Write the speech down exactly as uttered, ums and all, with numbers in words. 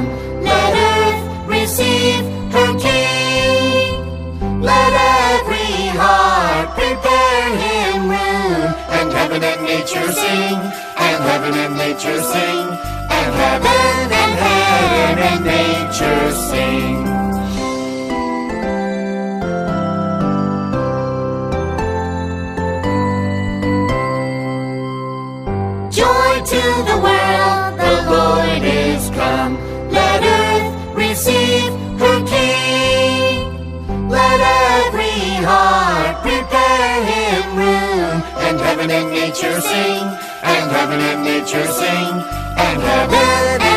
come. Let earth receive her King. Let every heart prepare him room. And heaven and nature sing, and heaven and nature sing, and heaven and heaven and nature sing. Joy to the world, the Lord is come. Let earth receive her King. Let every heart prepare him room. And heaven and nature sing, and heaven and nature sing, and heaven and